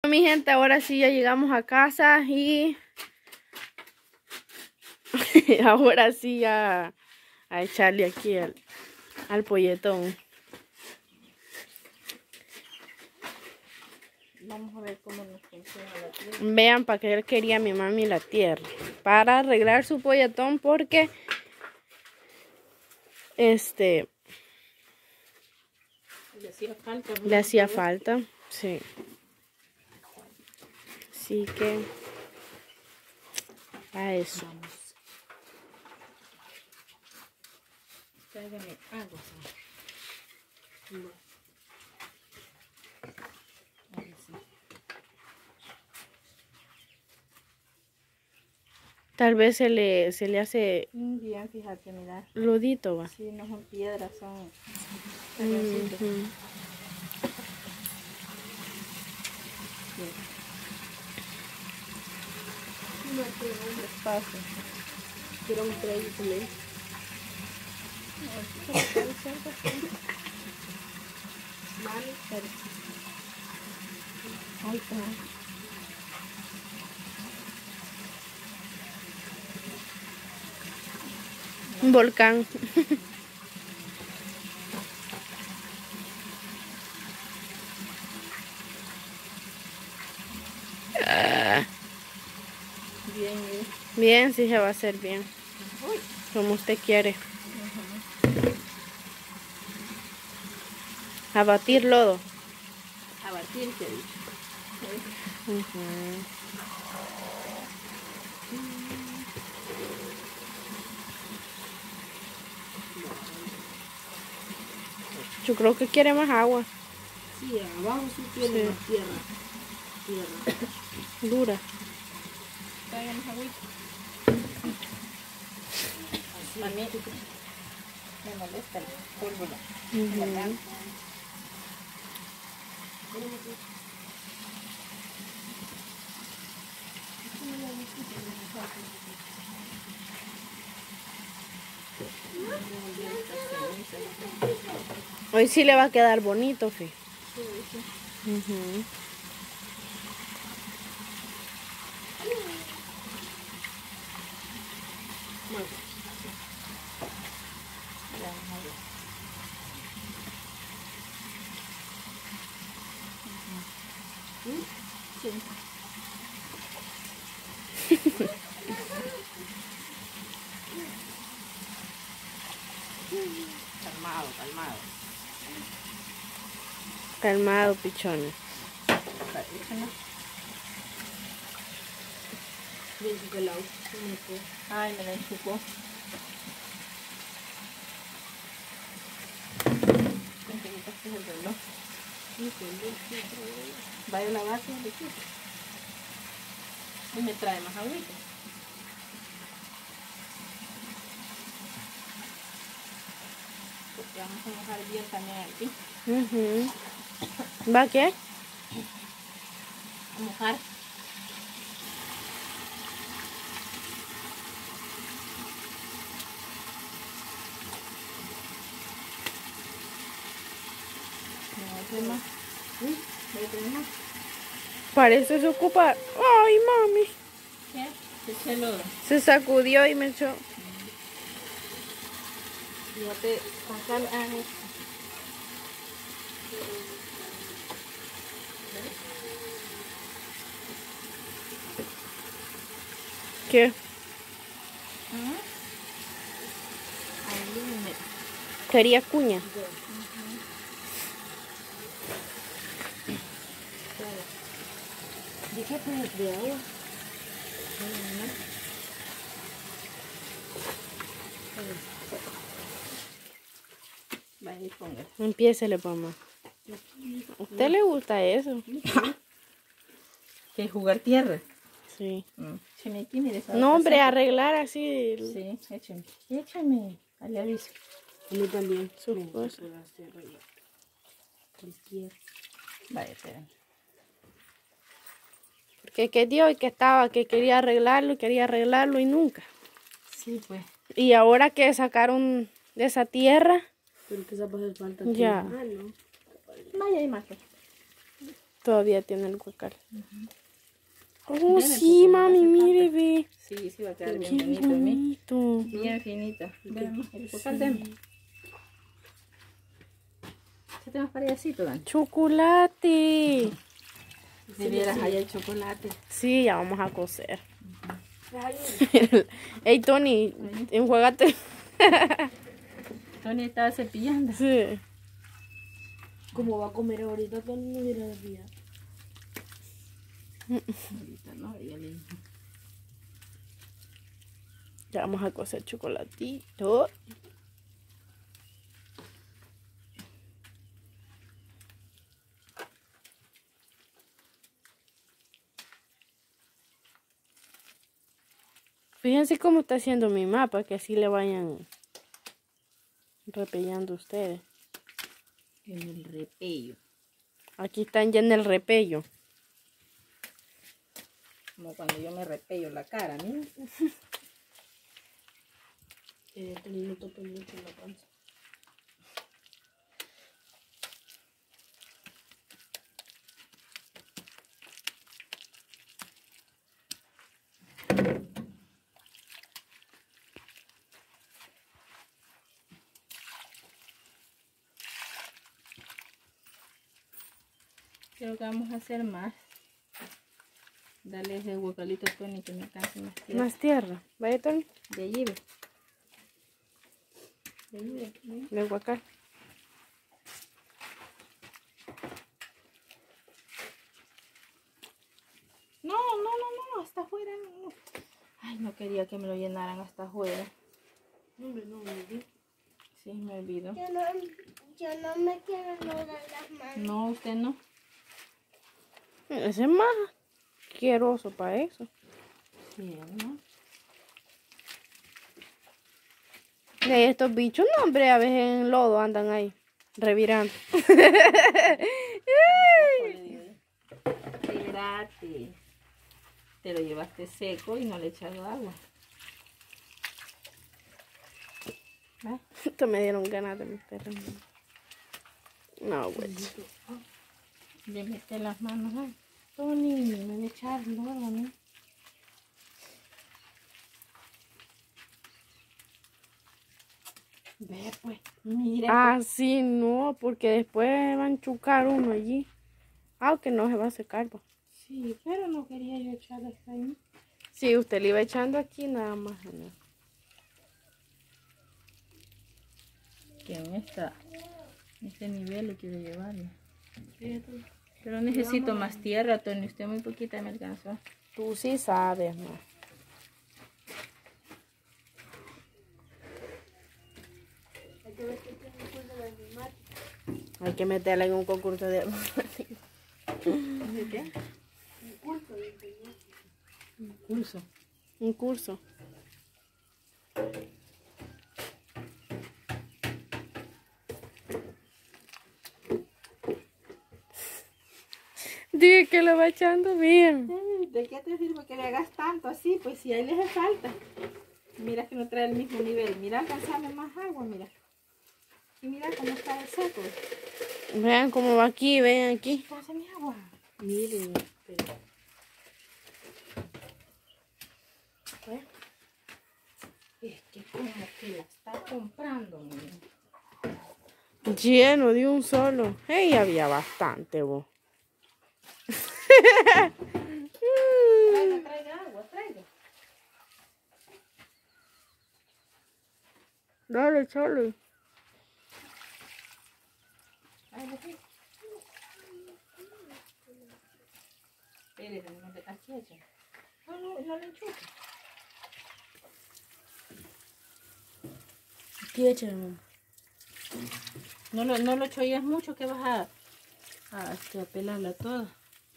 Mi gente, ahora sí ya llegamos a casa y ahora sí ya a echarle aquí al polletón. Vamos a ver cómo nos funciona la tierra. Vean para qué él quería mi mami la tierra. Para arreglar su polletón porque Le hacía falta. le hacía falta. Sí. Así que a eso. Vamos. Tráigame agua. Bueno. Ahí sí. Tal vez se le hace Bien, fíjate, mira. ludito, va. Sí, no son piedras, son Ujú. pedacitos. No tengo un espacio. Quiero un crédito. Ahí está. Un volcán. Bien, bien. Bien, sí se va a hacer bien. Uy. Como usted quiere. A batir lodo. A batir, te he dicho. Ujú. Yo creo que quiere más agua. Sí, abajo sí tiene Sí. más tierra. Dura. Tráiganos agüita. Así. A mí me molesta el polvo. Ujú. Hoy sí le va a quedar bonito, Fi. Ujú. Sí. Calmado, calmado. Calmado, pichones. Bien pelado. Ay, me la enchucó. Este es el reloj. Vaya a la base de aquí. Y me trae más agüita. Porque vamos a mojar bien también aquí. ¿Va qué? A mojar. ¿Me más? ¿Voy a tener más? Parece se ocupa. Ay, mami. ¿Qué? Eché lodo. Se sacudió y me echó. Fíjate, sacar ¿Qué? ahí me... Quería cuña. Dije pues de agua. Vaya y ponga. Empiécele, mamá. ¿A usted le gusta eso? ¿Qué? ¿Jugar tierra? Sí. Écheme aquí, mire. No, hombre, arreglar así. Sí, écheme. Écheme. Le aviso. A mí también. Sus cosas. Vaya, esperen. Porque que dio y que estaba, que quería arreglarlo y nunca. Sí, pues. Y ahora que sacaron de esa tierra, Pero que esa va a hacer falta. ya. ¿No? Vaya y más. Todavía tiene el guacal. Oh, Deme, sí, porque mami, le hace mire, falta. ve. Sí, sí va a quedar bien Qué bonito en mí. bonito. Bien finito. Vean, el cocal Sí. deme. ¿Se te más payasito, Dan? Chocolate. Si vieras allá el chocolate. Sí, ya vamos a coser. Ey, Tony, enjuágate. Tony estaba cepillando. Sí. ¿Cómo va a comer ahorita? Tony no hubiera día. Ahorita no, ella le dijo. Ya vamos a coser chocolatito. Fíjense cómo está haciendo mi mapa, que así le vayan repellando ustedes. En el repello. Aquí están ya en el repello. Como cuando yo me repello la cara, mira. Tony no tope mucho en la panza. Creo que vamos a hacer más. Dale ese guacalito a Tony que me alcance más tierra. Más tierra. Vaya, Tony. De allí, ve. De allí, ve. Del guacal. No, hasta afuera no. Ay, no quería que me lo llenaran hasta afuera. No, me di. Sí, me olvidó. Yo no me quiero nudar las manos. No, usted no. Ese es más asqueroso para eso. Sí, ¿no? De estos bichos, no, hombre, a veces en lodo andan ahí, revirando. Espérate. Te lo llevaste seco y no le echado agua. ¿Ves? Esto me dieron ganas de meter. No, güey. Le mete las manos. Ay, Tony, me voy a echar lodo, ¿no? Ve, pues, mira. Así no, porque después va a enchucar uno allí. Aunque no se va a secar, pues. Sí, pero no quería yo echar hasta ahí. Sí, usted le iba echando aquí nada más. ¿No? Que en este nivel le quiero llevarlo. Pero necesito más tierra, Tony. Usted muy poquita me alcanzó. Tú sí sabes, ¿no? Hay que meterla en un concurso de... ¿De qué? Un curso. Un curso. Dije que lo va echando bien. ¿De qué te sirve que le hagas tanto así? Pues si a él le hace falta. Mira que no trae el mismo nivel. Mira, alcanzame más agua, mira. Y mira cómo está el seco. Vean cómo va aquí, vean aquí. Pásame agua. Miren, Es que como que la está comprando, mira. Lleno de un solo. Hey, había bastante, vos. Traiga agua, traiga. Dale, Charlie. Espérate, no te estás quieto. No le enchufe. aquí échale, mamá. No lo cholles mucho que vas a pelarla toda.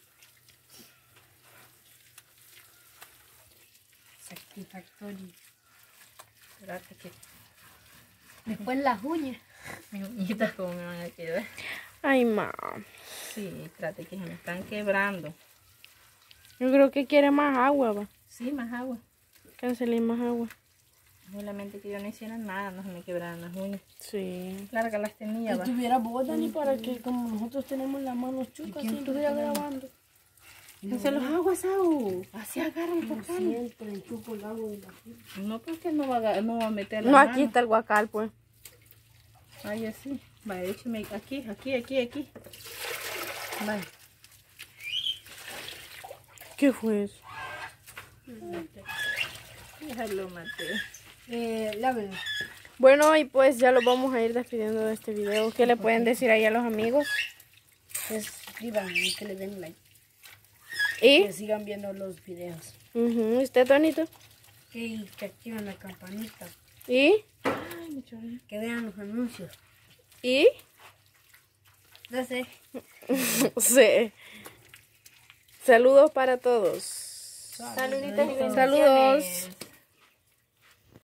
Satisfactorio. Espérate que Después las uñas. mis uñitas como me van a quedar. Ay, ma. Sí, trate que se me están quebrando. Yo creo que quiere más agua, va. Sí, más agua. Cancelé más agua. Solamente que yo no hiciera nada, no se me quebraran las uñas. Sí. Largas las tenía, va. Estuviera vos, Dani, para que como nosotros tenemos las manos chucas, si estuviera grabando. No se los hago asado. Así agarra el guacal. Siempre enchupo el agua de la No, porque no va a meter la No, mano. aquí está el guacal, pues. Ay, así. Vaya, écheme aquí. Vaya. ¿Qué fue eso? Déjalo, Mateo. Lávenlo. Bueno, y pues ya lo vamos a ir despidiendo de este video. ¿Qué le pueden decir ahí a los amigos? Que suscriban y que le den like. ¿Y? Que sigan viendo los videos. ¿Y usted, Tonito? Que activen la campanita. ¿Y? Ay, me choré. Que vean los anuncios. ¿Y? No sé. Sí. Saludos para todos. Saluditos y bendiciones. Saludos.